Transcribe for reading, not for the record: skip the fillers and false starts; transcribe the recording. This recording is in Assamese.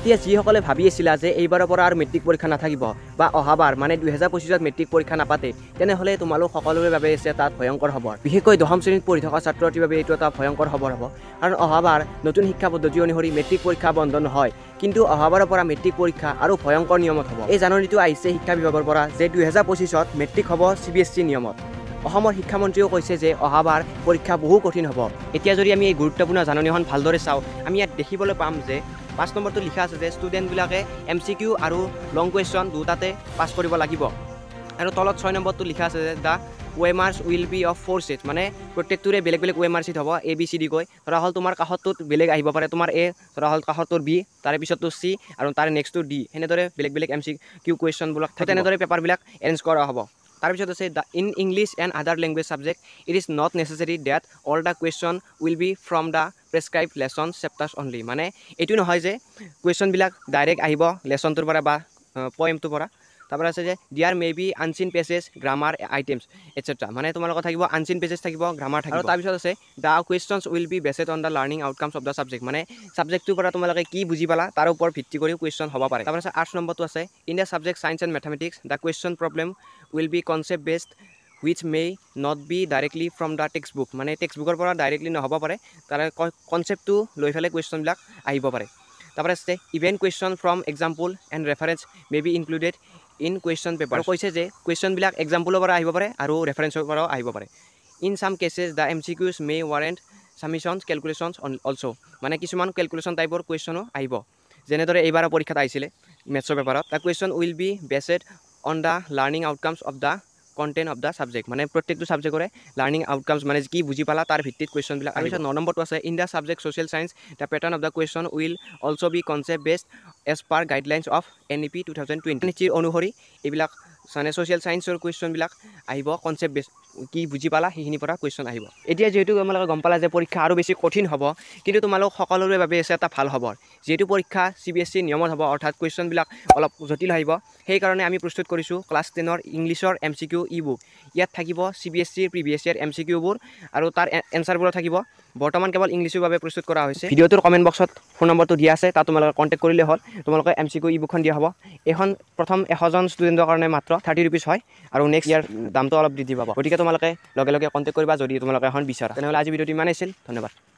এতিয়া যিসকলে ভাবি আছিলা যে এইবাৰৰ পৰা আৰু মেট্ৰিক পৰীক্ষা নাথাকিব বা অহাবাৰ মানে 2025ত মেট্ৰিক পৰীক্ষা নাপাতে, তেনেহ'লে তোমালোক সকলোৰে বাবে আছে তাত ভয়ংকৰ খবৰ। বিশেষকৈ 10ম শ্ৰেণীত পঢ়ি থকা ছাত্ৰ-ছাত্ৰীৰ বাবে এইটো এটা ভয়ংকৰ খবৰ হ'ব। কাৰণ অহাবাৰ নতুন শিক্ষা পদ্ধতি অনুসৰি মেট্ৰিক পৰীক্ষা বন্ধ নহয়, কিন্তু অহাবাৰৰ পৰা মেট্ৰিক পৰীক্ষা আৰু ভয়ংকৰ নিয়মত হ'ব। এই জাননীটো আহিছে শিক্ষা বিভাগৰ পৰা যে 2025ত মেট্ৰিক হ'ব CBSE নিয়মত। অসমৰ শিক্ষামন্ত্ৰীও কৈছে যে অহাবাৰ পৰীক্ষা বহু কঠিন হ'ব। এতিয়া যদি আমি এই গুৰুত্বপূৰ্ণ জাননীখন ভালদৰে চাওঁ, আমি ইয়াত দেখিবলৈ পাম যে 5 নম্বৰটো লিখা আছে যে ষ্টুডেণ্টবিলাকে MCQ আৰু লং কুৱেশ্যন দুটাতে পাছ কৰিব লাগিব। আৰু তলত 6 নম্বৰটো লিখা আছে যে the OMRs will be of 4 set, মানে প্ৰত্যেকটোৰে বেলেগ বেলেগ OMR ছেট হ'ব ABCD কৈ। ধৰা হ'ল তোমাৰ কাষতটোত বেলেগ আহিব পাৰে, তোমাৰ A, ধৰা হ'ল কাষতটোৰ B, তাৰে পিছতটো C আৰু তাৰে নেক্সটটো D, সেনেদৰে বেলেগ বেলেগ MCQ কুৱেশ্যনবিলাক থাকে, তেনেদৰে পেপাৰবিলাক এৰেঞ্জ কৰা হ'ব। তাৰপিছত আছে in English and other language subject it is not necessary that all the question will be from the prescribed lesson chapters only, মানে এইটো নহয় যে কুৱেশ্যনবিলাক ডাইৰেক্ট আহিব লেচনটোৰ পৰা বা পয়েমটোৰ পৰা। তাৰপৰা আছে যে there may be unseen passage grammar items etcetera, মানে তোমালোকৰ থাকিব আনচিন পেছেজ থাকিব, গ্ৰামাৰ থাকিব। আৰু তাৰপিছত আছে the questions will be based on the learning outcomes of the subject, মানে ছাবজেক্টটোৰ পৰা তোমালোকে কি বুজি পালা তাৰ ওপৰত ভিত্তি কৰি কুৱেশ্যন হ'ব পাৰে। তাৰপিছত 8 নম্বৰটো আছে in the subject science and mathematics the question problem will be concept based which may not be directly from the text book, মানে টেক্সট বুকৰ পৰা ডাইৰেক্টলি নহ'ব পাৰে, তাৰে কনচেপ্টটো লৈ পেলাই কুৱেশ্যনবিলাক আহিব পাৰে। তাৰপৰা আছে even question from example and reference may be included in question paper, কৈছে যে কুৱেশ্যনবিলাক এক্সাম্পলৰ পৰা আহিব পাৰে আৰু ৰেফাৰেঞ্চৰ পৰাও আহিব পাৰে। In some cases the MCQs may warrant summations calculations also, মানে কিছুমান কেলকুলেশ্যন টাইপৰ কুৱেশ্যনো আহিব, যেনেদৰে এইবাৰৰ পৰীক্ষাত আহিছিলে মেথছৰ পেপাৰত। The question will be based on the learning outcomes of the content of the subject, মানে প্ৰত্যেকটো ছাবজেক্টৰে লাৰ্ণিং আউটকামছ মানে কি বুজি পালা তাৰ ভিত্তিত কুৱেশ্যনবিলাক। আৰু 9 নম্বৰটো আছে in the subject social science the pattern of the question will also be concept based as per guidelines of NEP 2020 অনুসৰি এইবিলাক মানে ছ'চিয়েল ছায়েন্সৰ কুৱেশ্যনবিলাক আহিব কনচেপ্ট বেছ, কি বুজি পালা সেইখিনিৰ পৰা কুৱেশ্যন আহিব। এতিয়া যিহেতু তোমালোকে গম পালা যে পৰীক্ষা আৰু বেছি কঠিন হ'ব, কিন্তু তোমালোক সকলোৰে বাবে আছে এটা ভাল খবৰ, যিহেতু পৰীক্ষা CBSE নিয়মত হ'ব, অৰ্থাৎ কুৱেশ্যনবিলাক অলপ জটিল আহিব। সেইকাৰণে আমি প্ৰস্তুত কৰিছোঁ ক্লাছ 10ৰ ইংলিছৰ MCQ ই-বুক। ইয়াত থাকিব CBSEৰ প্ৰিভিয়াছ ইয়েৰ MCQবোৰ আৰু তাৰ এনচাৰবোৰো থাকিব। বৰ্তমান কেৱল ইংলিছৰ বাবে প্ৰস্তুত কৰা হৈছে। ভিডিঅ'টোৰ কমেণ্ট বক্সত ফোন নম্বৰটো দিয়া আছে, তাত তোমালোকে কণ্টেক্ট কৰিলে হ'ল, তোমালোকে MCQ ই-বুকখন দিয়া হ'ব। এইখন প্ৰথম 100জন ষ্টুডেণ্টৰ কাৰণে মাত্ৰ 30 rupees হয়, আৰু নেক্সট ইয়াৰ দামটো অলপ বৃদ্ধি পাব। গতিকে তোমালোকে লগে লগে কণ্টেক্ট কৰিবা যদি তোমালোকে এখন বিচাৰা। তেনেহ'লে আজি ভিডিঅ'টো ইমানেই আছিল, ধন্যবাদ।